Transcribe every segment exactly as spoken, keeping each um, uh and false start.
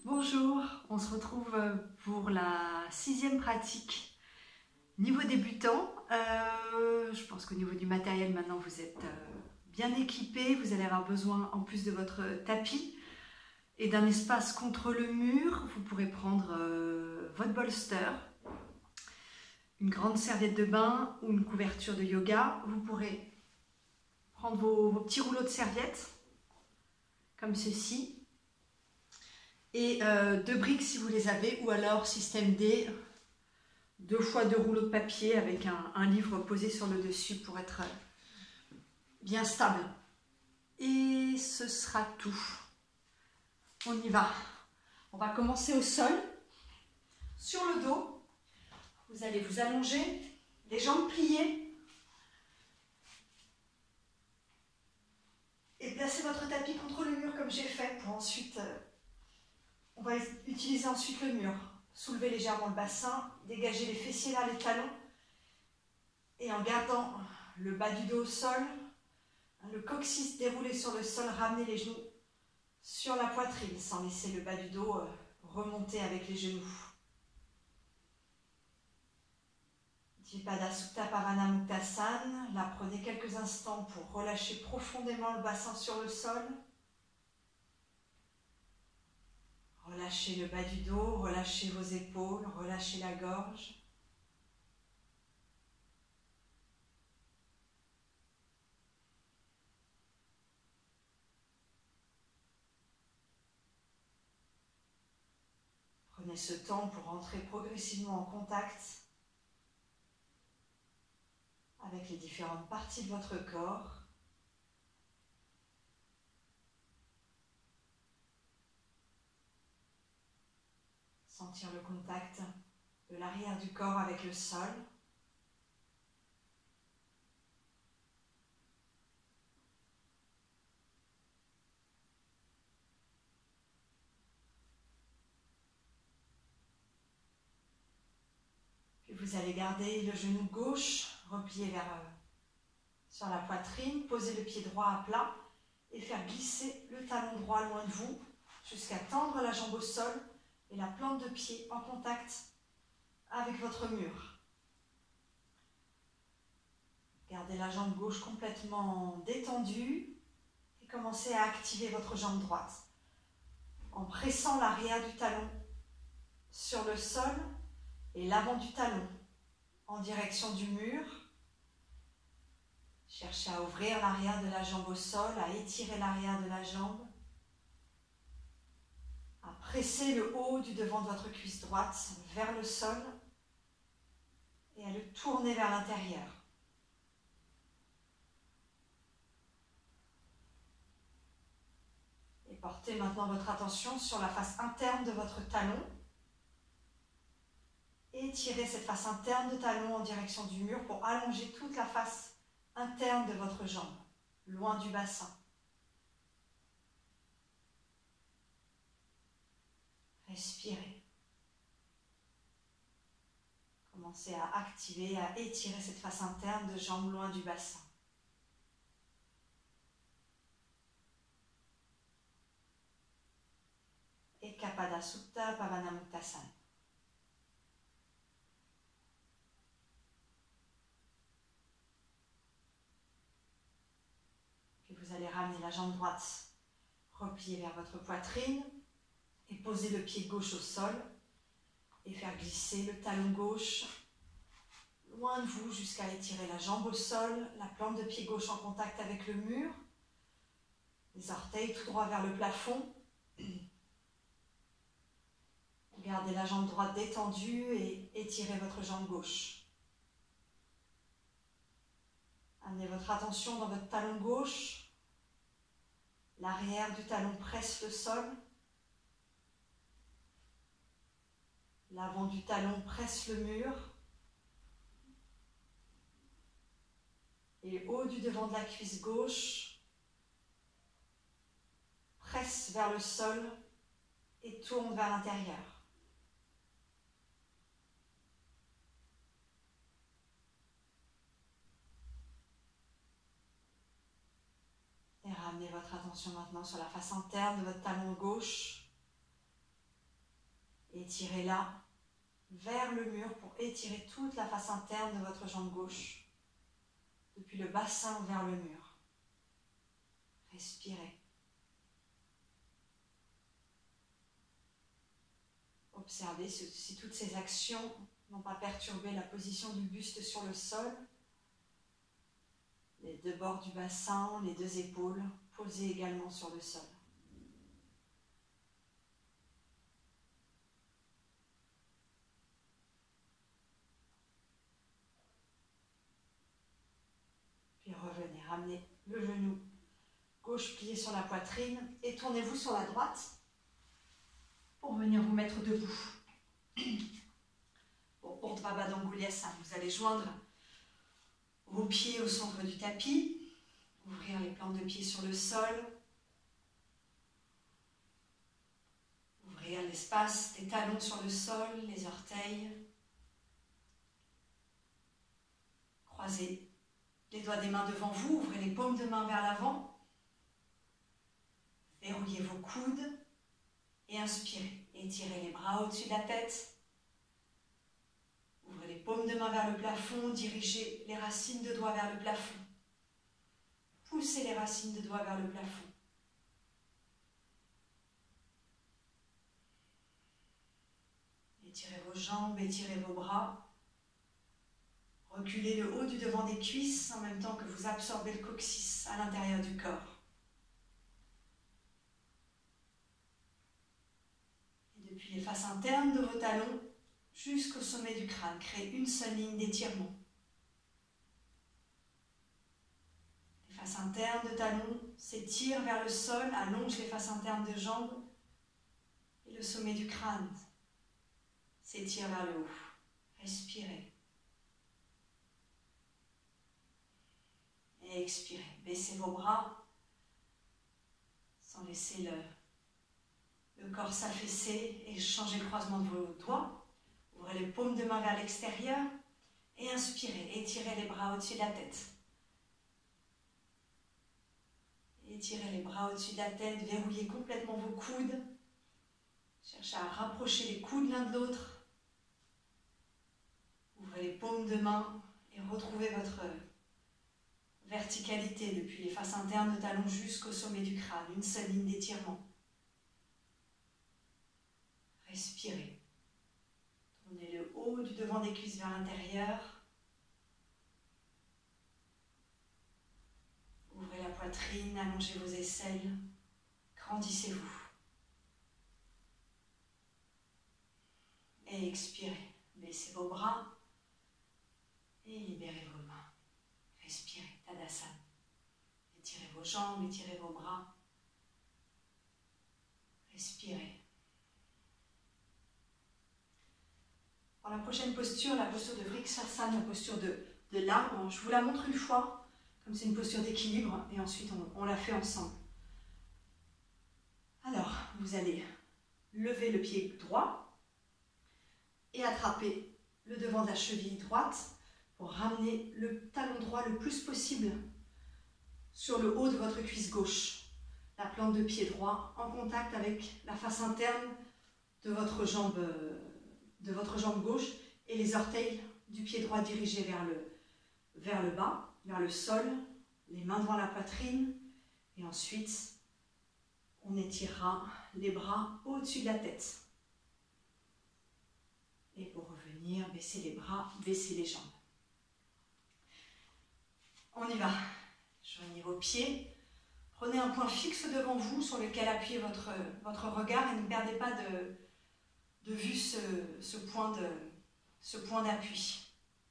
Bonjour, on se retrouve pour la sixième pratique niveau débutant. Euh, je pense qu'au niveau du matériel maintenant vous êtes bien équipés. Vous allez avoir besoin en plus de votre tapis et d'un espace contre le mur. Vous pourrez prendre euh, votre bolster, une grande serviette de bain ou une couverture de yoga. Vous pourrez prendre vos, vos petits rouleaux de serviettes comme ceci. Et euh, deux briques si vous les avez, ou alors système D, deux fois deux rouleaux de papier avec un, un livre posé sur le dessus pour être bien stable. Et ce sera tout. On y va. On va commencer au sol, sur le dos. Vous allez vous allonger, les jambes pliées. Et placer votre tapis contre le mur comme j'ai fait pour ensuite... Euh, On va utiliser ensuite le mur. Soulever légèrement le bassin, dégager les fessiers vers les talons et en gardant le bas du dos au sol, le coccyx déroulé sur le sol, ramener les genoux sur la poitrine sans laisser le bas du dos remonter avec les genoux. Dvipada Supta Pavana Muktasana. Là, prenez quelques instants pour relâcher profondément le bassin sur le sol. Relâchez le bas du dos, relâchez vos épaules, relâchez la gorge. Prenez ce temps pour entrer progressivement en contact avec les différentes parties de votre corps. Sentir le contact de l'arrière du corps avec le sol. Puis vous allez garder le genou gauche replié vers, euh, sur la poitrine, poser le pied droit à plat et faire glisser le talon droit loin de vous jusqu'à tendre la jambe au sol et la plante de pied en contact avec votre mur. Gardez la jambe gauche complètement détendue et commencez à activer votre jambe droite en pressant l'arrière du talon sur le sol et l'avant du talon en direction du mur. Cherchez à ouvrir l'arrière de la jambe au sol, à étirer l'arrière de la jambe, à presser le haut du devant de votre cuisse droite vers le sol et à le tourner vers l'intérieur. Et portez maintenant votre attention sur la face interne de votre talon. Étirez cette face interne de talon en direction du mur pour allonger toute la face interne de votre jambe, loin du bassin. Respirez. Commencez à activer, à étirer cette face interne de jambe loin du bassin. Ekapada Supta Pavana Muktasana. Puis vous allez ramener la jambe droite repliée vers votre poitrine et poser le pied gauche au sol et faire glisser le talon gauche loin de vous jusqu'à étirer la jambe au sol, la plante de pied gauche en contact avec le mur, les orteils tout droit vers le plafond. Gardez la jambe droite détendue et étirez votre jambe gauche. Amenez votre attention dans votre talon gauche. L'arrière du talon presse le sol. L'avant du talon presse le mur. Et le haut du devant de la cuisse gauche presse vers le sol et tourne vers l'intérieur. Et ramenez votre attention maintenant sur la face interne de votre talon gauche. Étirez-la vers le mur pour étirer toute la face interne de votre jambe gauche, depuis le bassin vers le mur. Respirez. Observez si toutes ces actions n'ont pas perturbé la position du buste sur le sol. Les deux bords du bassin, les deux épaules posées également sur le sol. Puis revenez, ramenez le genou gauche plié sur la poitrine et tournez-vous sur la droite pour venir vous mettre debout. Pour Urdhva Badangulyasana, vous allez joindre vos pieds au centre du tapis, ouvrir les plantes de pied sur le sol, ouvrir l'espace des talons sur le sol, les orteils, croisez les doigts des mains devant vous, ouvrez les paumes de main vers l'avant, verrouillez vos coudes et inspirez. Étirez les bras au-dessus de la tête. Ouvrez les paumes de main vers le plafond, dirigez les racines de doigts vers le plafond. Poussez les racines de doigts vers le plafond. Étirez vos jambes, étirez vos bras. Reculez le haut du devant des cuisses en même temps que vous absorbez le coccyx à l'intérieur du corps. Et depuis les faces internes de vos talons jusqu'au sommet du crâne, créez une seule ligne d'étirement. Les faces internes de talons s'étirent vers le sol, allongent les faces internes de jambes et le sommet du crâne s'étire vers le haut. Respirez. Et expirez. Baissez vos bras sans laisser le, le corps s'affaisser et changez le croisement de vos doigts. Ouvrez les paumes de main vers l'extérieur et inspirez. Étirez les bras au-dessus de la tête. Étirez les bras au-dessus de la tête, verrouillez complètement vos coudes. Cherchez à rapprocher les coudes l'un de l'autre. Ouvrez les paumes de main et retrouvez votre verticalité depuis les faces internes de talons jusqu'au sommet du crâne. Une seule ligne d'étirement. Respirez. Tournez le haut du devant des cuisses vers l'intérieur. Ouvrez la poitrine, allongez vos aisselles. Grandissez-vous. Et expirez. Baissez vos bras et libérez vos mains. Respirez. Tadasana. Étirez vos jambes, étirez vos bras. Respirez. Pour la prochaine posture, la posture de Vrikshasana, la posture de, de l'arbre, je vous la montre une fois, comme c'est une posture d'équilibre, et ensuite on, on la fait ensemble. Alors, vous allez lever le pied droit et attraper le devant de la cheville droite pour ramener le talon droit le plus possible sur le haut de votre cuisse gauche. La plante de pied droit en contact avec la face interne de votre jambe, de votre jambe gauche et les orteils du pied droit dirigés vers le, vers le bas, vers le sol, les mains devant la poitrine et ensuite on étirera les bras au-dessus de la tête. Et pour revenir, baissez les bras, baissez les jambes. On y va. Joignez vos pieds. Prenez un point fixe devant vous sur lequel appuyez votre, votre regard et ne perdez pas de, de vue ce, ce point de, ce point d'appui.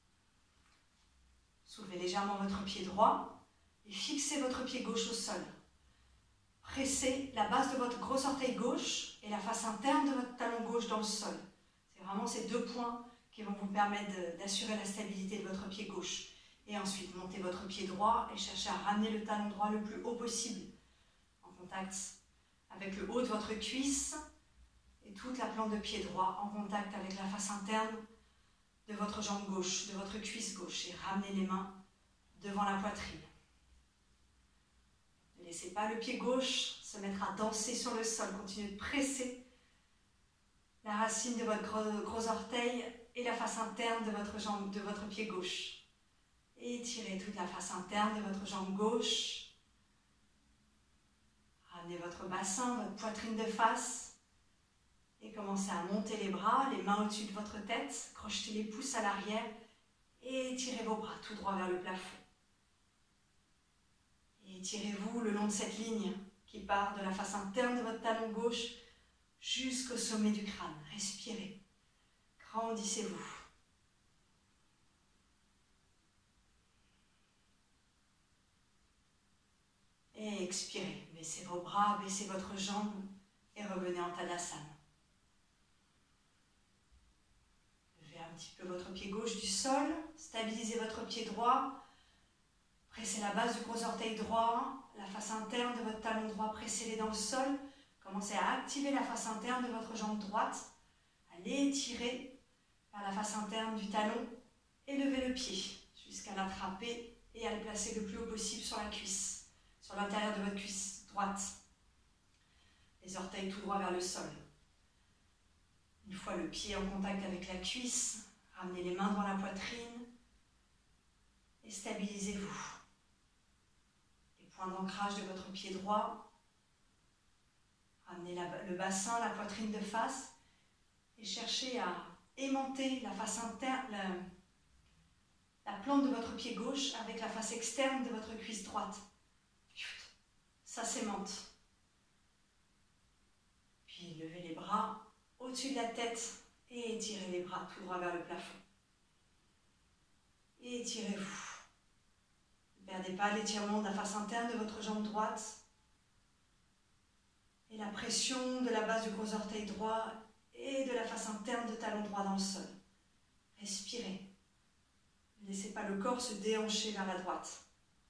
Soulevez légèrement votre pied droit et fixez votre pied gauche au sol. Pressez la base de votre gros orteil gauche et la face interne de votre talon gauche dans le sol. C'est vraiment ces deux points qui vont vous permettre d'assurer la stabilité de votre pied gauche. Et ensuite, montez votre pied droit et cherchez à ramener le talon droit le plus haut possible, en contact avec le haut de votre cuisse et toute la plante de pied droit en contact avec la face interne de votre jambe gauche, de votre cuisse gauche. Et ramenez les mains devant la poitrine. Ne laissez pas le pied gauche se mettre à danser sur le sol. Continuez de presser la racine de votre gros, gros orteil et la face interne de votre jambe, de votre pied gauche. Étirez toute la face interne de votre jambe gauche. Ramenez votre bassin, votre poitrine de face. Et commencez à monter les bras, les mains au-dessus de votre tête. Crochetez les pouces à l'arrière. Et étirez vos bras tout droit vers le plafond. Et étirez-vous le long de cette ligne qui part de la face interne de votre talon gauche jusqu'au sommet du crâne. Respirez. Grandissez-vous. Et expirez. Baissez vos bras, baissez votre jambe et revenez en Tadasana. Levez un petit peu votre pied gauche du sol. Stabilisez votre pied droit. Pressez la base du gros orteil droit, la face interne de votre talon droit, pressez-les dans le sol. Commencez à activer la face interne de votre jambe droite. Allez étirer vers la face interne du talon et levez le pied jusqu'à l'attraper et à le placer le plus haut possible sur la cuisse, sur l'intérieur de votre cuisse droite. Les orteils tout droit vers le sol. Une fois le pied en contact avec la cuisse, ramenez les mains devant la poitrine et stabilisez-vous. Point d'ancrage de votre pied droit. Ramenez la, le bassin, la poitrine de face et cherchez à aimanter la face interne, la, la plante de votre pied gauche avec la face externe de votre cuisse droite. Ça s'aimante. Puis levez les bras au-dessus de la tête et étirez les bras tout droit vers le plafond. Et étirez-vous. Ne perdez pas l'étirement de la face interne de votre jambe droite et la pression de la base du gros orteil droit et de la face interne de talon droit dans le sol. Respirez. Ne laissez pas le corps se déhancher vers la droite.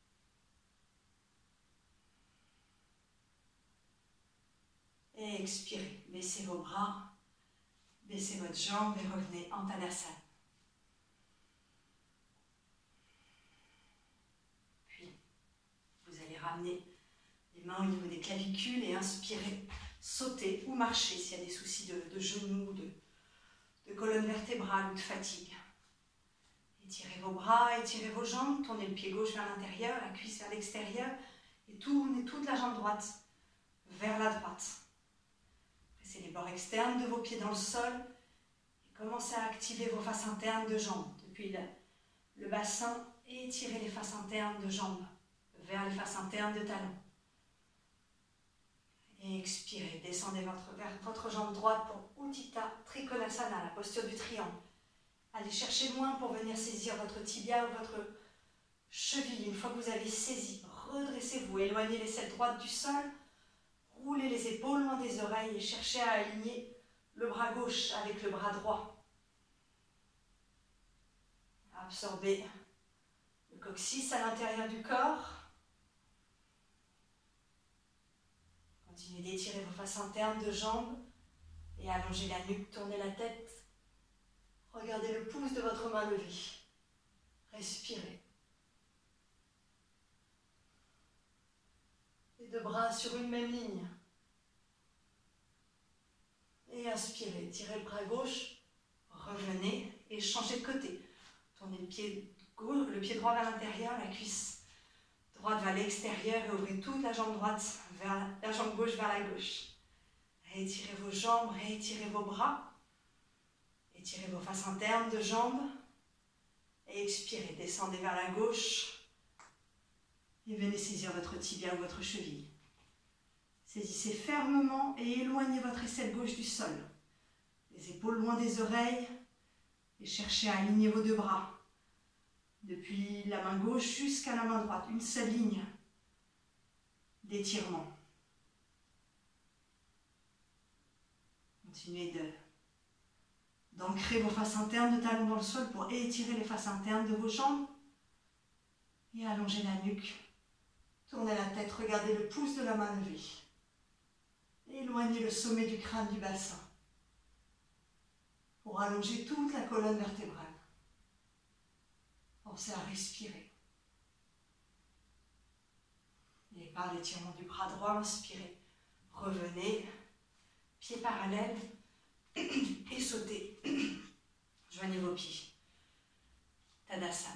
Et expirez. Baissez vos bras, baissez votre jambe et revenez en Tadasana. Ramenez les mains au niveau des clavicules et inspirez, sautez ou marchez s'il y a des soucis de, de genoux, de, de colonne vertébrale ou de fatigue. Étirez vos bras, étirez vos jambes, tournez le pied gauche vers l'intérieur, la cuisse vers l'extérieur et tournez toute la jambe droite vers la droite. Pressez les bords externes de vos pieds dans le sol et commencez à activer vos faces internes de jambes depuis le, le bassin et étirez les faces internes de jambes vers les faces internes de talons. Et expirez, descendez votre, vers votre jambe droite pour Utthita Trikonasana, la posture du triangle. Allez chercher loin pour venir saisir votre tibia ou votre cheville. Une fois que vous avez saisi, redressez-vous, éloignez l'aisselle droite du sol, roulez les épaules loin des oreilles et cherchez à aligner le bras gauche avec le bras droit. Absorbez le coccyx à l'intérieur du corps. Continuez d'étirer vos faces internes de jambes et allongez la nuque, tournez la tête. Regardez le pouce de votre main levée. Respirez. Les deux bras sur une même ligne. Et inspirez, tirez le bras gauche, revenez et changez de côté. Tournez le pied gauche, le pied droit vers l'intérieur, la cuisse droite vers l'extérieur et ouvrez toute la jambe droite vers la jambe gauche vers la gauche. Réétirez vos jambes, réétirez vos bras. Étirez vos faces internes de jambes. Et expirez, descendez vers la gauche. Et venez saisir votre tibia ou votre cheville. Saisissez fermement et éloignez votre aisselle gauche du sol. Les épaules loin des oreilles. Et cherchez à aligner vos deux bras. Depuis la main gauche jusqu'à la main droite, une seule ligne d'étirement. Continuez de, d'ancrer vos faces internes de talons dans le sol pour étirer les faces internes de vos jambes et allonger la nuque. Tournez la tête, regardez le pouce de la main levée. Éloignez le sommet du crâne du bassin pour allonger toute la colonne vertébrale. Pensez à respirer. Et par l'étirement du bras droit, inspirez. Revenez, pieds parallèles. et sautez. Joignez vos pieds. Tadasana.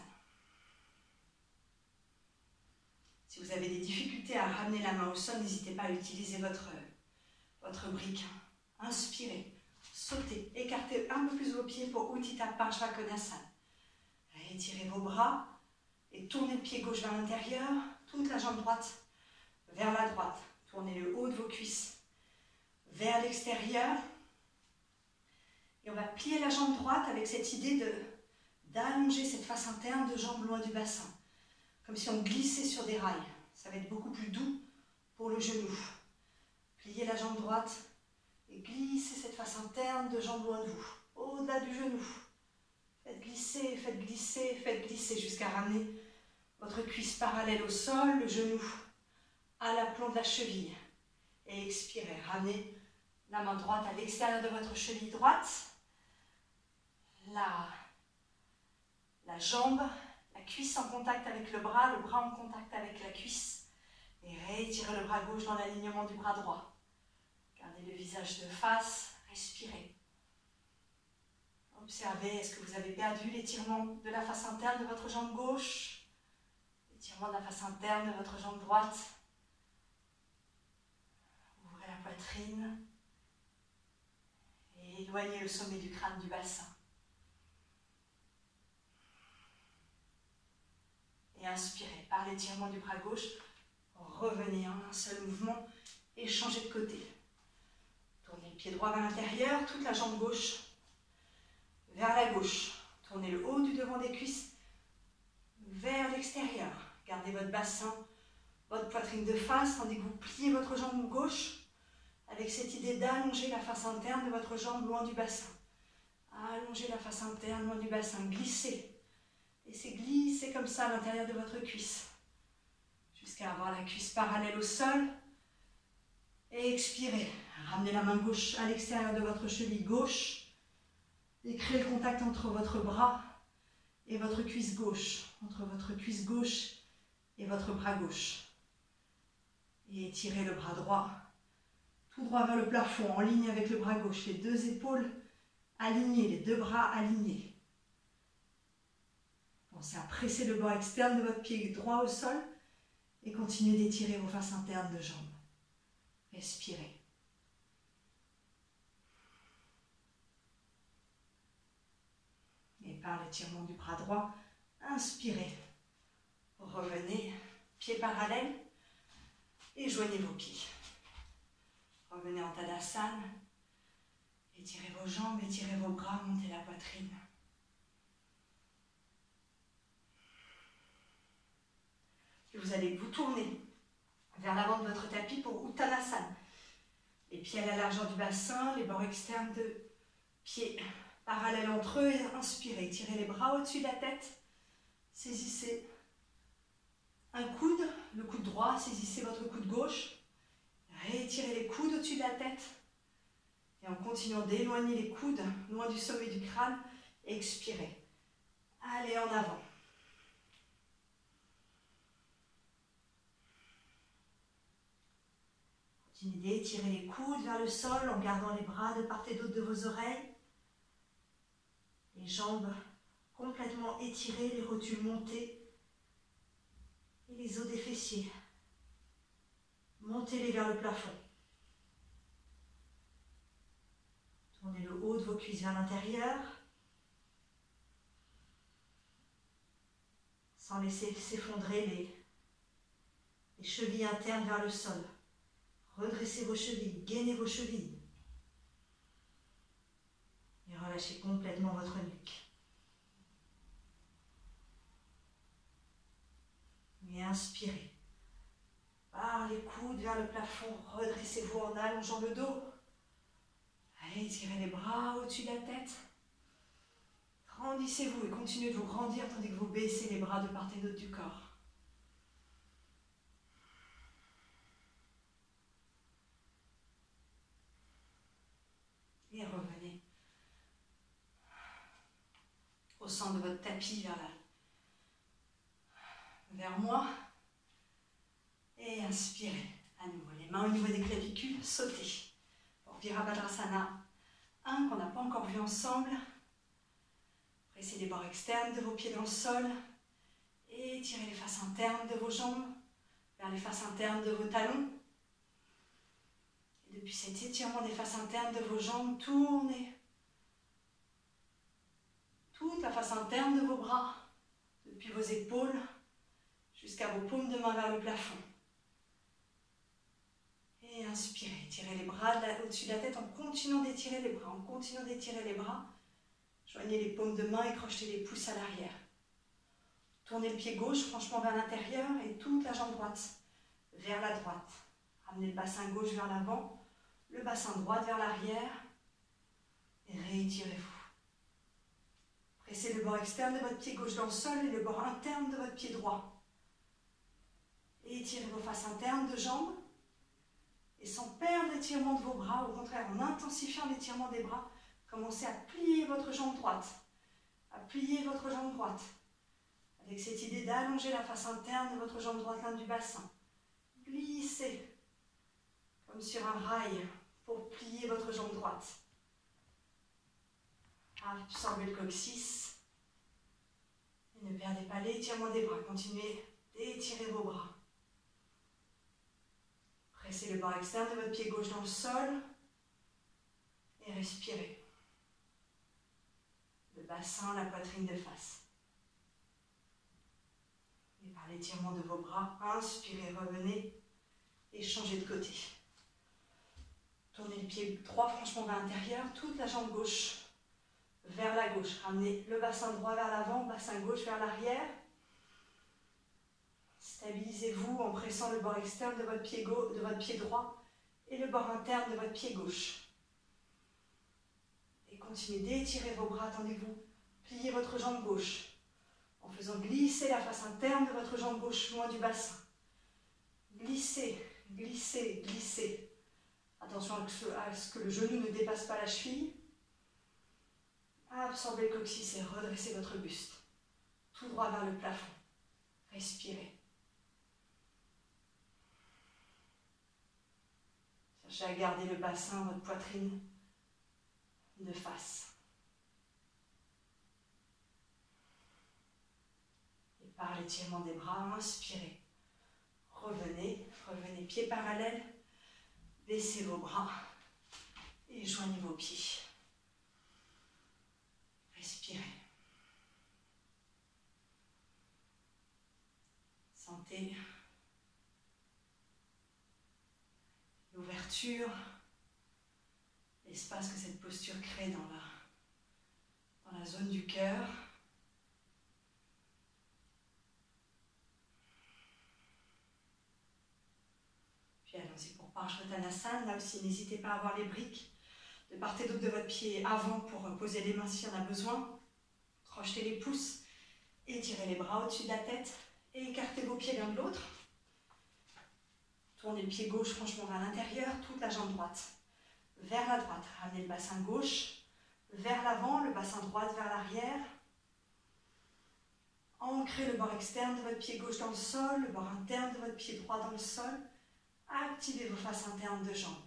Si vous avez des difficultés à ramener la main au sol, n'hésitez pas à utiliser votre, votre brique. Inspirez, sautez, écartez un peu plus vos pieds pour Utthita Parshvakonasana. Étirez vos bras et tournez le pied gauche vers l'intérieur, toute la jambe droite vers la droite. Tournez le haut de vos cuisses vers l'extérieur. Et on va plier la jambe droite avec cette idée de d'allonger cette face interne de jambe loin du bassin. Comme si on glissait sur des rails. Ça va être beaucoup plus doux pour le genou. Pliez la jambe droite et glissez cette face interne de jambe loin de vous, au-delà du genou. Faites glisser, faites glisser, faites glisser jusqu'à ramener votre cuisse parallèle au sol, le genou à l'aplomb de la cheville. Et expirez, ramenez la main droite à l'extérieur de votre cheville droite. La, la jambe, la cuisse en contact avec le bras, le bras en contact avec la cuisse. Et réétirez le bras gauche dans l'alignement du bras droit. Gardez le visage de face, respirez. Observez, est-ce que vous avez perdu l'étirement de la face interne de votre jambe gauche? L'étirement de la face interne de votre jambe droite. Ouvrez la poitrine. Et éloignez le sommet du crâne du bassin. Et inspirez par l'étirement du bras gauche. Revenez en un seul mouvement et changez de côté. Tournez le pied droit vers l'intérieur, toute la jambe gauche vers la gauche. Tournez le haut du devant des cuisses vers l'extérieur. Gardez votre bassin, votre poitrine de face, tandis que vous pliez votre jambe gauche avec cette idée d'allonger la face interne de votre jambe loin du bassin. Allongez la face interne loin du bassin, glissez. Laissez glisser comme ça à l'intérieur de votre cuisse. Jusqu'à avoir la cuisse parallèle au sol. Et expirez. Ramenez la main gauche à l'extérieur de votre cheville gauche. Et créez le contact entre votre bras et votre cuisse gauche. Entre votre cuisse gauche et votre bras gauche. Et étirez le bras droit. Tout droit vers le plafond, en ligne avec le bras gauche. Les deux épaules alignées, les deux bras alignés. Pensez à presser le bord externe de votre pied droit au sol. Et continuez d'étirer vos faces internes de jambes. Respirez. Et par l'étirement du bras droit, inspirez. Revenez, pieds parallèles, et joignez vos pieds. Revenez en Tadasana. Étirez vos jambes, étirez vos bras, montez la poitrine. Et vous allez vous tourner vers l'avant de votre tapis pour Uttanasana. Les pieds à la largeur du bassin, les bords externes de pieds parallèles entre eux. Inspirez, tirez les bras au-dessus de la tête. Saisissez un coude, le coude droit, saisissez votre coude gauche. Réétirez les coudes au-dessus de la tête. Et en continuant d'éloigner les coudes loin du sommet du crâne, expirez. Allez en avant. Continuez d'étirer les coudes vers le sol en gardant les bras de part et d'autre de vos oreilles. Les jambes complètement étirées, les rotules montées. Et les os des fessiers. Montez-les vers le plafond. Tournez le haut de vos cuisses vers l'intérieur. Sans laisser s'effondrer les, les chevilles internes vers le sol. Redressez vos chevilles, gainez vos chevilles. Et relâchez complètement votre nuque. Et inspirez. Par les coudes vers le plafond, redressez-vous en allongeant le dos. Allez, tirez les bras au-dessus de la tête. Grandissez-vous et continuez de vous grandir tandis que vous baissez les bras de part et d'autre du corps. Et revenez au centre de votre tapis vers, la, vers moi. Et inspirez à nouveau. Les mains au niveau des clavicules, sautez. Pour Virabhadrasana, un qu'on n'a pas encore vu ensemble. Pressez les bords externes de vos pieds dans le sol. Et étirez les faces internes de vos jambes vers les faces internes de vos talons. Et depuis cet étirement des faces internes de vos jambes, tournez toute la face interne de vos bras, depuis vos épaules jusqu'à vos paumes de main vers le plafond. Et inspirez, tirez les bras au-dessus de la tête en continuant d'étirer les bras, en continuant d'étirer les bras. Joignez les paumes de main et crochetez les pouces à l'arrière. Tournez le pied gauche franchement vers l'intérieur et toute la jambe droite vers la droite. Ramenez le bassin gauche vers l'avant, le bassin droit vers l'arrière et réétirez-vous. Pressez le bord externe de votre pied gauche dans le sol et le bord interne de votre pied droit. Et étirez vos faces internes de jambes. Et sans perdre l'étirement de vos bras, au contraire, en intensifiant l'étirement des bras, commencez à plier votre jambe droite. À plier votre jambe droite. Avec cette idée d'allonger la face interne de votre jambe droite l'un du bassin. Glissez comme sur un rail pour plier votre jambe droite. Absorbez le coccyx. Et ne perdez pas l'étirement des bras. Continuez d'étirer vos bras. Pressez le bord externe de votre pied gauche dans le sol. Et respirez. Le bassin, la poitrine de face. Et par l'étirement de vos bras, inspirez, revenez et changez de côté. Tournez le pied droit franchement vers l'intérieur, toute la jambe gauche vers la gauche. Ramenez le bassin droit vers l'avant, bassin gauche vers l'arrière. Stabilisez-vous en pressant le bord externe de votre pied gauche, de votre pied droit et le bord interne de votre pied gauche. Et continuez d'étirer vos bras, attendez-vous. Pliez votre jambe gauche en faisant glisser la face interne de votre jambe gauche loin du bassin. Glissez, glissez, glissez. Attention à ce que le genou ne dépasse pas la cheville. Absorbez le coccyx et redressez votre buste. Tout droit vers le plafond. Respirez. Cherchez à garder le bassin, votre poitrine de face. Et par l'étirement des bras, inspirez. Revenez, revenez pieds parallèles. Baissez vos bras et joignez vos pieds. Respirez. Sentez l'ouverture, l'espace que cette posture crée dans la, dans la zone du cœur. Puis allons-y pour Parsvottanasana. Là aussi, n'hésitez pas à avoir les briques de part et d'autre de votre pied avant pour poser les mains si on a besoin. Crochetez les pouces, étirez les bras au-dessus de la tête et écartez vos pieds l'un de l'autre. Tournez le pied gauche franchement vers l'intérieur, toute la jambe droite vers la droite. Ramenez le bassin gauche vers l'avant, le bassin droit vers l'arrière. Ancrez le bord externe de votre pied gauche dans le sol, le bord interne de votre pied droit dans le sol. Activez vos faces internes de jambes.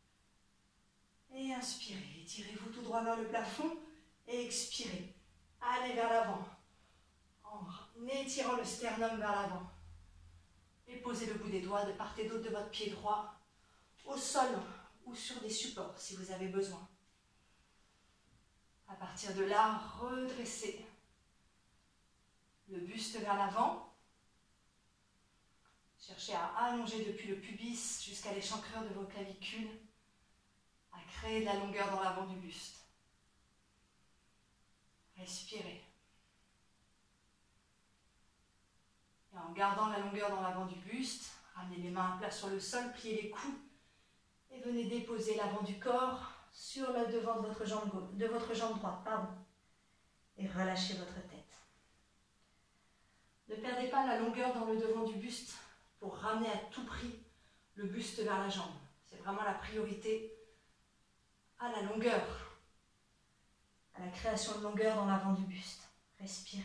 Et inspirez, étirez-vous tout droit vers le plafond et expirez. Allez vers l'avant en étirant le sternum vers l'avant. Et posez le bout des doigts de part et d'autre de votre pied droit au sol ou sur des supports si vous avez besoin. À partir de là, redressez le buste vers l'avant. Cherchez à allonger depuis le pubis jusqu'à l'échancrure de vos clavicules, à créer de la longueur dans l'avant du buste. Respirez. Et en gardant la longueur dans l'avant du buste, ramenez les mains à plat sur le sol, pliez les coudes et venez déposer l'avant du corps sur le devant de votre jambe, de votre jambe droite. Pardon. Et relâchez votre tête. Ne perdez pas la longueur dans le devant du buste pour ramener à tout prix le buste vers la jambe. C'est vraiment la priorité à la longueur, à la création de longueur dans l'avant du buste. Respirez.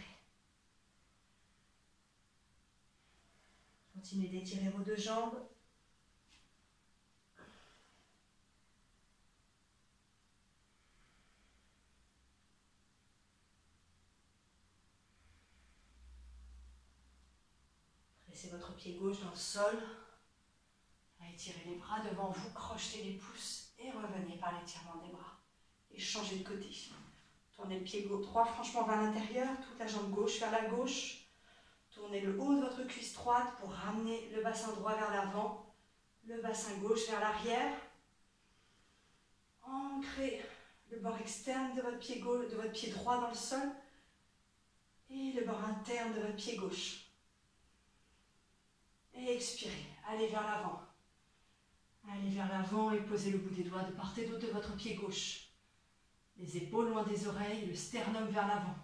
Continuez d'étirer vos deux jambes. Pressez votre pied gauche dans le sol. Étirez les bras devant vous, crochetez les pouces et revenez par l'étirement des bras. Et changez de côté. Tournez le pied gauche droit franchement vers l'intérieur, toute la jambe gauche vers la gauche. Tournez le haut de votre cuisse droite pour ramener le bassin droit vers l'avant, le bassin gauche vers l'arrière. Ancrez le bord externe de votre pied gauche, de votre pied droit dans le sol et le bord interne de votre pied gauche. Et expirez, allez vers l'avant. Allez vers l'avant et posez le bout des doigts de part et d'autre de votre pied gauche. Les épaules loin des oreilles, le sternum vers l'avant.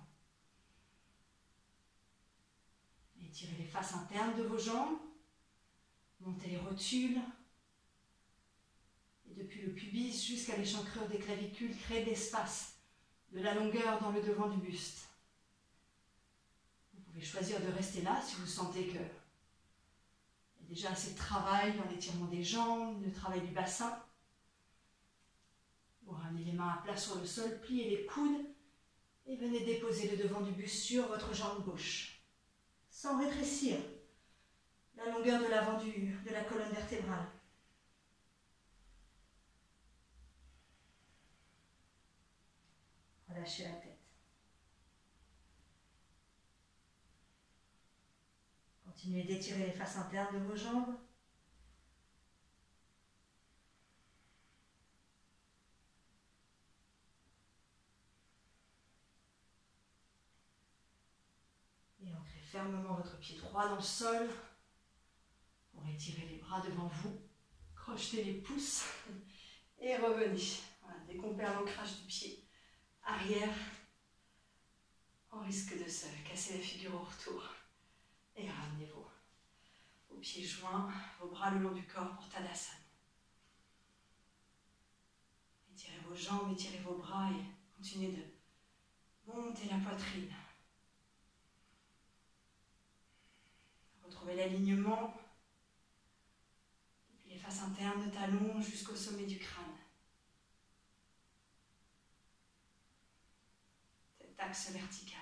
Étirez les faces internes de vos jambes. Montez les rotules. Et depuis le pubis jusqu'à l'échancrure des clavicules, créez de l'espace, de la longueur dans le devant du buste. Vous pouvez choisir de rester là si vous sentez que il y a déjà assez de travail dans l'étirement des jambes, le travail du bassin. Vous ramenez les mains à plat sur le sol, pliez les coudes et venez déposer le devant du buste sur votre jambe gauche. Sans rétrécir la longueur de l'avant de la colonne vertébrale. Relâchez la tête. Continuez d'étirer les faces internes de vos jambes. Et ancrez fermement votre pied droit dans le sol pour étirer les bras devant vous. Crochetez les pouces et revenez. Voilà, dès qu'on perd l'ancrage du pied arrière, on risque de se casser la figure au retour. Et ramenez vos, vos pieds joints, vos bras le long du corps pour Tadasana. Étirez vos jambes, étirez vos bras et continuez de monter la poitrine. Retrouvez l'alignement. Depuis les faces internes de talons jusqu'au sommet du crâne. Cet axe vertical.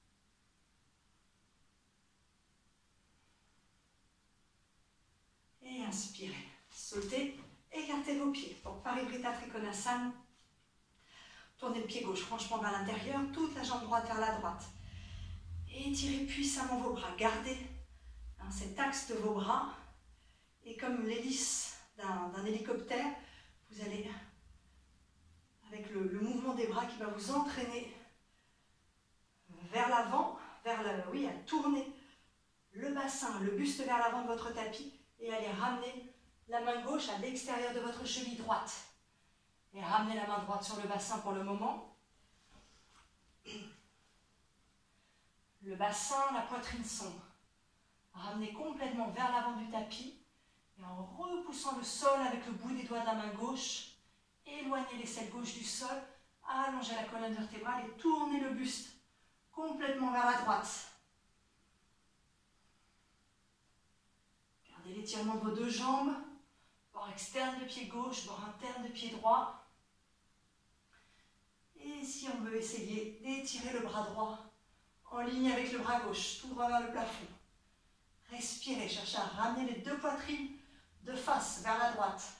Et inspirez. Sautez, écartez vos pieds pour Parivrtta Trikonasana. Tournez le pied gauche franchement vers l'intérieur, toute la jambe droite vers la droite. Et étirez puissamment vos bras. Gardez hein, cet axe de vos bras. Et comme l'hélice d'un d'un hélicoptère, vous allez, avec le, le mouvement des bras qui va vous entraîner vers l'avant, vers le, oui, à tourner le bassin, le buste vers l'avant de votre tapis et allez ramener la main gauche à l'extérieur de votre cheville droite. Et ramenez la main droite sur le bassin pour le moment. Le bassin, la poitrine sombre. Ramenez complètement vers l'avant du tapis et en repoussant le sol avec le bout des doigts de la main gauche, éloignez l'aisselle gauche du sol, allongez la colonne vertébrale et tournez le buste complètement vers la droite. Gardez l'étirement de vos deux jambes, bord externe de pied gauche, bord interne de pied droit. Et si on veut essayer d'étirer le bras droit en ligne avec le bras gauche, tout droit vers le plafond. Respirez, cherchez à ramener les deux poitrines de face vers la droite.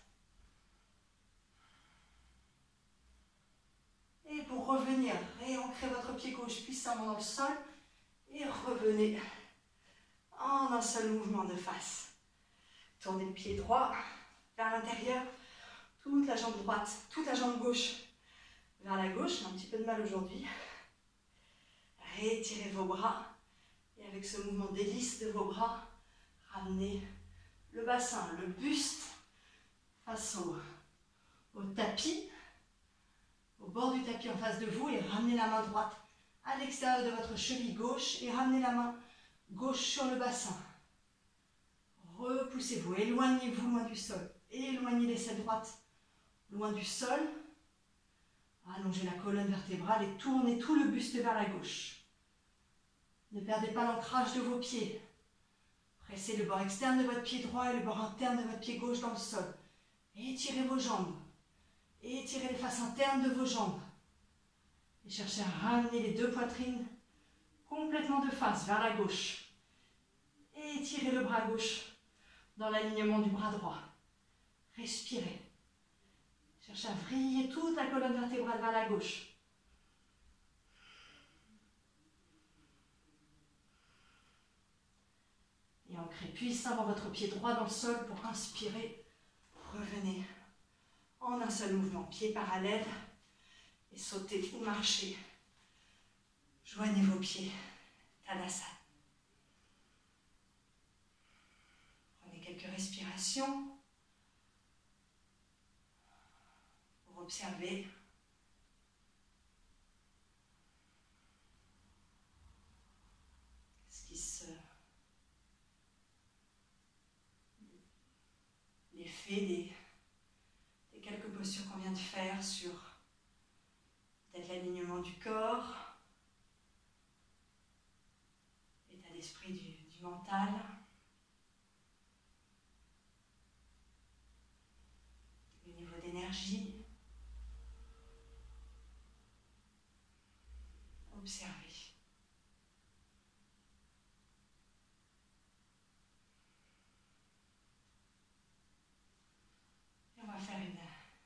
Et pour revenir, réancrez votre pied gauche puissamment dans le sol et revenez en un seul mouvement de face. Tournez le pied droit vers l'intérieur, toute la jambe droite, toute la jambe gauche vers la gauche. J'ai un petit peu de mal aujourd'hui. Rétirez vos bras et avec ce mouvement d'hélice de vos bras, ramenez le bassin, le buste face au, au tapis, au bord du tapis en face de vous et ramenez la main droite à l'extérieur de votre cheville gauche et ramenez la main gauche sur le bassin. Repoussez-vous, éloignez-vous loin du sol. Éloignez l'aisselle droite loin du sol. Allongez la colonne vertébrale et tournez tout le buste vers la gauche. Ne perdez pas l'ancrage de vos pieds. Pressez le bord externe de votre pied droit et le bord interne de votre pied gauche dans le sol. Étirez vos jambes. Étirez les faces internes de vos jambes. Et cherchez à ramener les deux poitrines complètement de face vers la gauche. Et étirez le bras gauche dans l'alignement du bras droit. Respirez. Cherchez à vriller toute la colonne vertébrale vers la gauche. Et ancrez puissamment votre pied droit dans le sol pour inspirer. Revenez en un seul mouvement, pied parallèle. Et sautez ou marchez. Joignez vos pieds. Tadasana. Prenez quelques respirations pour observer ce qui se... l'effet des, des quelques postures qu'on vient de faire sur peut-être l'alignement du corps, l'état d'esprit du, du mental. Le niveau d'énergie. Observez. Et on va faire une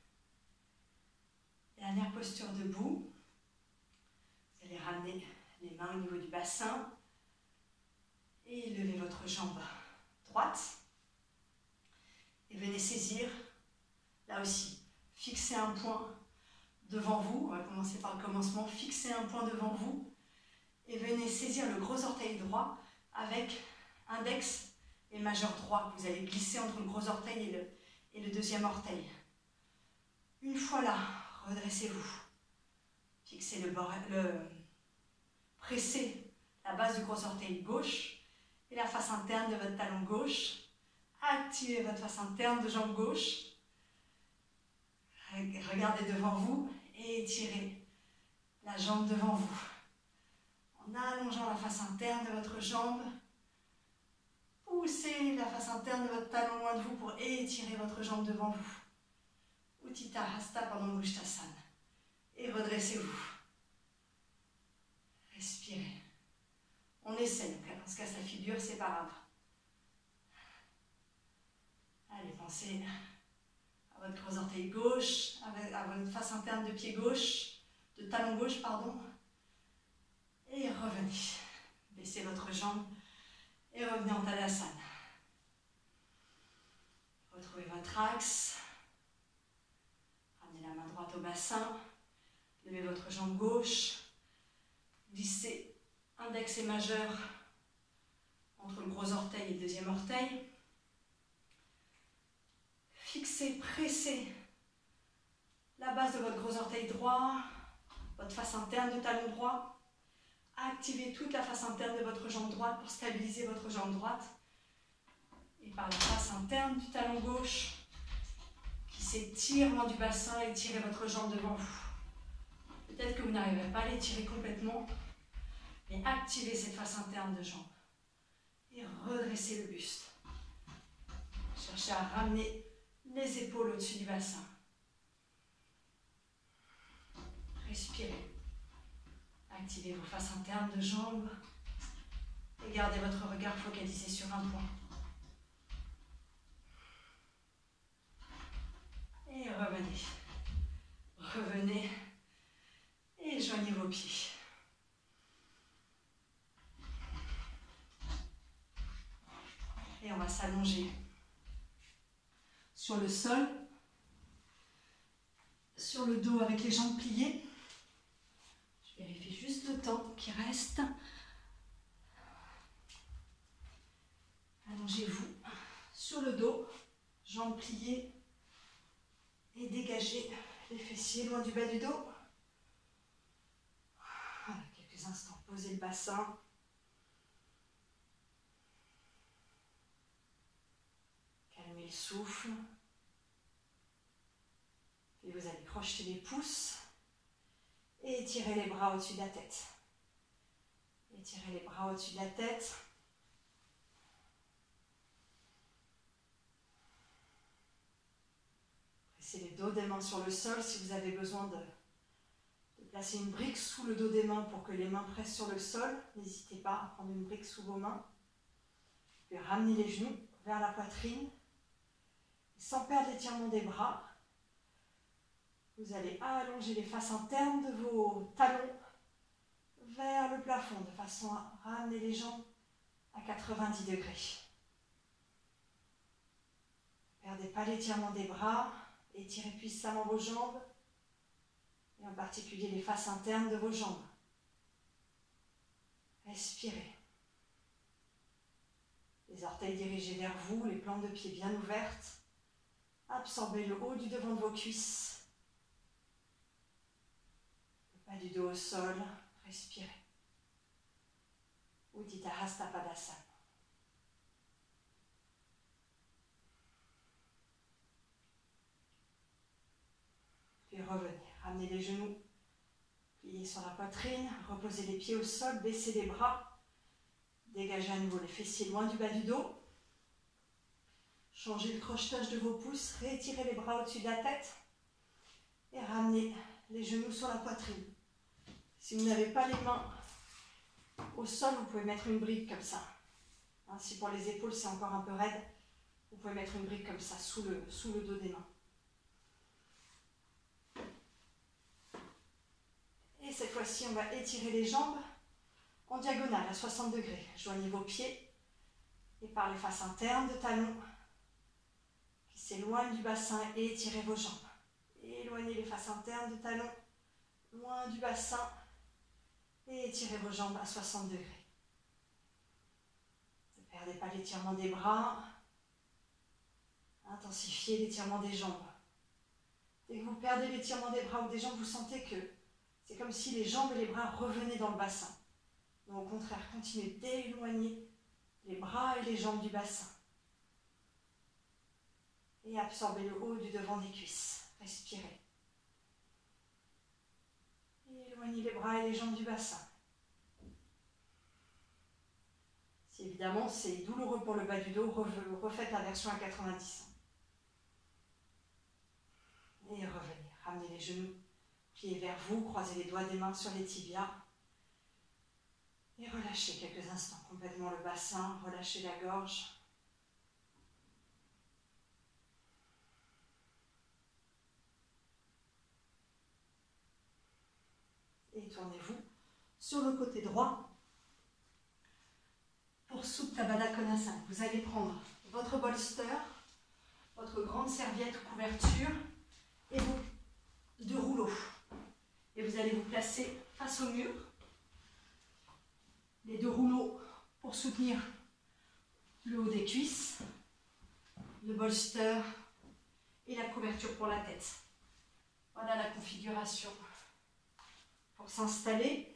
dernière posture debout. Vous allez ramener les mains au niveau du bassin et levez votre jambe droite. Et venez saisir, là aussi, fixez un point devant vous. On va commencer par le commencement. Fixez un point devant vous et venez saisir le gros orteil droit avec index et majeur droit. Vous allez glisser entre le gros orteil et le, et le deuxième orteil. Une fois là, redressez-vous. Fixez le bord, le, pressez la base du gros orteil gauche et la face interne de votre talon gauche. Activez votre face interne de jambe gauche. Regardez devant vous et étirez la jambe devant vous. En allongeant la face interne de votre jambe, poussez la face interne de votre talon loin de vous pour étirer votre jambe devant vous. Utthita Hasta Padangusthasana. Et redressez-vous. Respirez. On essaie, on se casse la figure, c'est pas grave. Allez, pensez à votre gros orteil gauche, à votre face interne de pied gauche, de talon gauche, pardon. Et revenez. Baissez votre jambe et revenez en Tadasana. Retrouvez votre axe. Ramenez la main droite au bassin. Levez votre jambe gauche. Glissez index et majeur entre le gros orteil et le deuxième orteil. Fixez, pressez la base de votre gros orteil droit, votre face interne de talon droit. Activez toute la face interne de votre jambe droite pour stabiliser votre jambe droite. Et par la face interne du talon gauche, qui s'étire loin du bassin, étirez votre jambe devant vous. Peut-être que vous n'arriverez pas à l'étirer complètement, mais activez cette face interne de jambe. Et redressez le buste. Cherchez à ramener les épaules au-dessus du bassin. Respirez. Activez vos faces internes de jambes et gardez votre regard focalisé sur un point. Et revenez. Revenez et joignez vos pieds. Et on va s'allonger sur le sol, sur le dos avec les jambes pliées. Je vérifie juste le temps qui reste. Allongez-vous sur le dos, jambes pliées et dégagez les fessiers loin du bas du dos. Voilà, quelques instants, posez le bassin. Calmez le souffle. Et vous allez crocheter les pouces et étirez les bras au-dessus de la tête. Étirez les bras au-dessus de la tête. Pressez les dos des mains sur le sol. Si vous avez besoin de, de placer une brique sous le dos des mains pour que les mains pressent sur le sol, n'hésitez pas à prendre une brique sous vos mains. Puis ramenez les genoux vers la poitrine. Sans perdre l'étirement des bras, vous allez allonger les faces internes de vos talons vers le plafond, de façon à ramener les jambes à quatre-vingt-dix degrés. Ne perdez pas l'étirement des bras, étirez puissamment vos jambes, et en particulier les faces internes de vos jambes. Respirez. Les orteils dirigés vers vous, les plantes de pied bien ouvertes. Absorbez le haut du devant de vos cuisses. Le bas du dos au sol. Respirez. Uddita Hasta Padasana. Puis revenez. Ramenez les genoux. Pliez sur la poitrine. Reposez les pieds au sol. Baissez les bras. Dégagez à nouveau les fessiers loin du bas du dos. Changez le crochetage de vos pouces. Réétirez les bras au-dessus de la tête. Et ramenez les genoux sur la poitrine. Si vous n'avez pas les mains au sol, vous pouvez mettre une brique comme ça. Hein, si pour les épaules c'est encore un peu raide, vous pouvez mettre une brique comme ça sous le, sous le dos des mains. Et cette fois-ci, on va étirer les jambes en diagonale à soixante degrés. Joignez vos pieds et par les faces internes de talons qui s'éloignent du bassin et étirez vos jambes. Éloignez les faces internes de talons loin du bassin. Et étirez vos jambes à soixante degrés. Ne perdez pas l'étirement des bras. Intensifiez l'étirement des jambes. Dès que vous perdez l'étirement des bras ou des jambes, vous sentez que c'est comme si les jambes et les bras revenaient dans le bassin. Donc au contraire, continuez d'éloigner les bras et les jambes du bassin. Et absorbez le haut du devant des cuisses. Respirez. Éloignez les bras et les jambes du bassin. Si évidemment c'est douloureux pour le bas du dos, refaites la version à quatre-vingt-dix. Et revenez. Ramenez les genoux, pieds vers vous, croisez les doigts des mains sur les tibias. Et relâchez quelques instants complètement le bassin, relâchez la gorge. Et tournez-vous sur le côté droit pour Supta Baddha Konasana. Vous allez prendre votre bolster, votre grande serviette ou couverture et vos deux rouleaux. Et vous allez vous placer face au mur. Les deux rouleaux pour soutenir le haut des cuisses, le bolster et la couverture pour la tête. Voilà la configuration. Pour s'installer,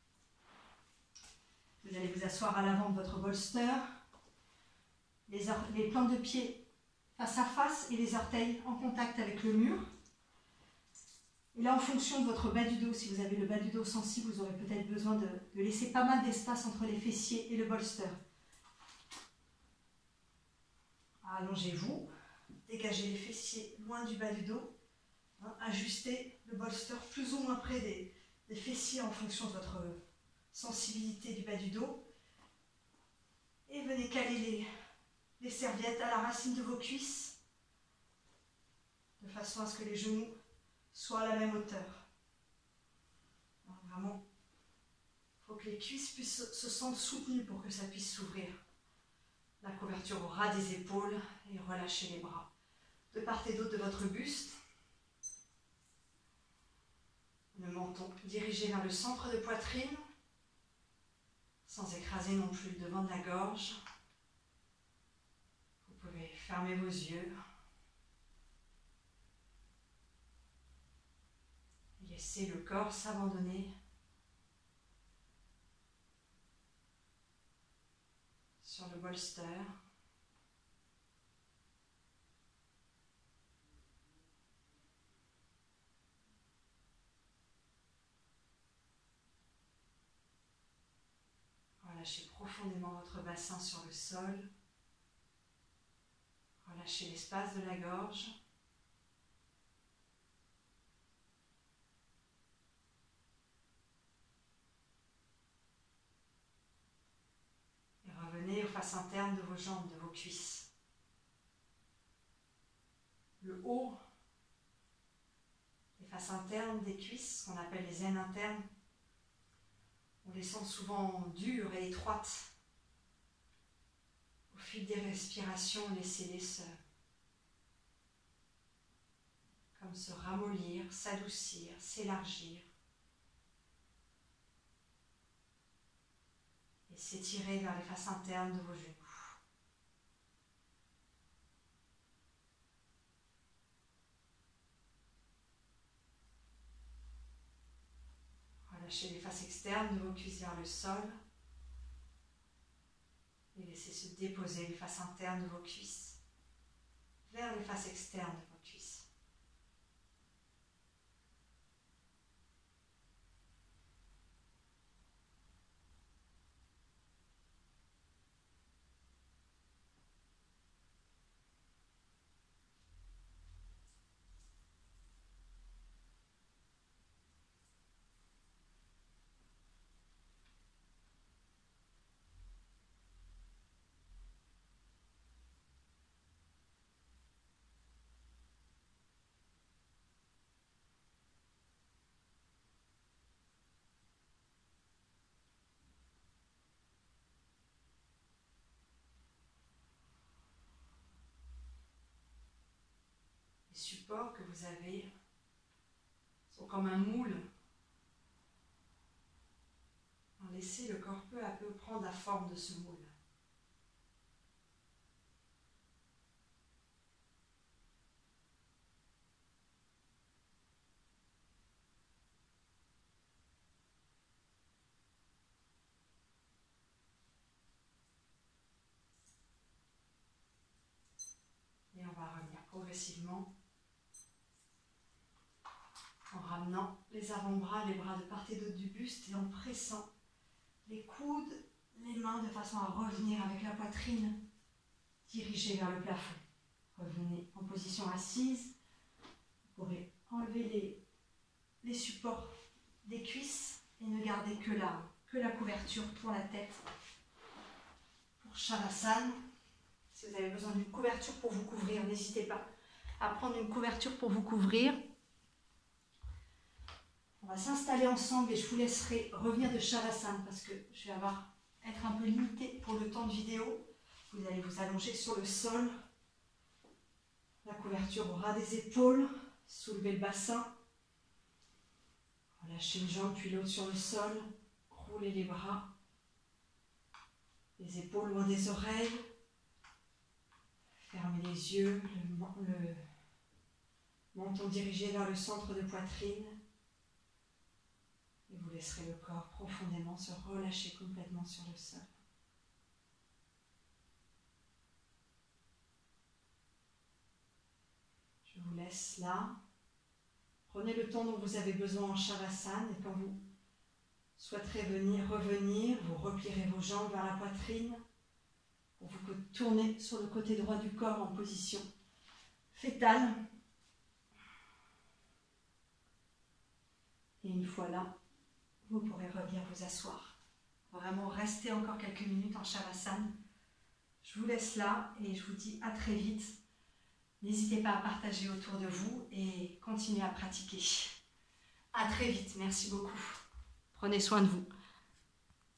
vous allez vous asseoir à l'avant de votre bolster, les, les plantes de pied face à face et les orteils en contact avec le mur. Et là, en fonction de votre bas du dos, si vous avez le bas du dos sensible, vous aurez peut-être besoin de, de laisser pas mal d'espace entre les fessiers et le bolster. Allongez-vous, dégagez les fessiers loin du bas du dos, hein, ajustez le bolster plus ou moins près des des fessiers en fonction de votre sensibilité du bas du dos. Et venez caler les, les serviettes à la racine de vos cuisses, de façon à ce que les genoux soient à la même hauteur. Alors vraiment, il faut que les cuisses puissent se sentent soutenues pour que ça puisse s'ouvrir. La couverture au ras des épaules et relâchez les bras de part et d'autre de votre buste. Le menton dirigé vers le centre de poitrine, sans écraser non plus le devant de la gorge. Vous pouvez fermer vos yeux. Et laisser le corps s'abandonner sur le bolster. Relâchez profondément votre bassin sur le sol. Relâchez l'espace de la gorge. Et revenez face faces internes de vos jambes, de vos cuisses. Le haut, les faces internes des cuisses, qu'on appelle les aines internes, on les sent souvent dures et étroites. Au fil des respirations, laissez-les se, comme se ramollir, s'adoucir, s'élargir. Et s'étirer vers les faces internes de vos genoux. Relâchez les faces externes de vos cuisses vers le sol. Et laissez se déposer les faces internes de vos cuisses vers les faces externes de vos cuisses. Les supports que vous avez sont comme un moule. Laissez le corps peu à peu prendre la forme de ce moule. Et on va revenir progressivement en ramenant les avant-bras, les bras de part et d'autre du buste et en pressant les coudes, les mains de façon à revenir avec la poitrine dirigée vers le plafond. Revenez en position assise. Vous pourrez enlever les, les supports des cuisses et ne garder que la, que la couverture pour la tête. Pour Shavasana, si vous avez besoin d'une couverture pour vous couvrir, n'hésitez pas à prendre une couverture pour vous couvrir. On va s'installer ensemble et je vous laisserai revenir de Shavasana parce que je vais avoir, être un peu limitée pour le temps de vidéo. Vous allez vous allonger sur le sol. La couverture au ras des épaules. Soulevez le bassin. Relâchez une jambe puis l'autre sur le sol. Roulez les bras. Les épaules loin des oreilles. Fermez les yeux. Le, le menton dirigé vers le centre de poitrine. Et vous laisserez le corps profondément se relâcher complètement sur le sol. Je vous laisse là. Prenez le temps dont vous avez besoin en Shavasana et quand vous souhaiterez venir, revenir, vous replierez vos jambes vers la poitrine pour vous tourner sur le côté droit du corps en position fétale. Et une fois là, vous pourrez revenir vous asseoir. Vraiment rester encore quelques minutes en Shavasana. Je vous laisse là et je vous dis à très vite. N'hésitez pas à partager autour de vous et continuez à pratiquer. À très vite, merci beaucoup. Prenez soin de vous.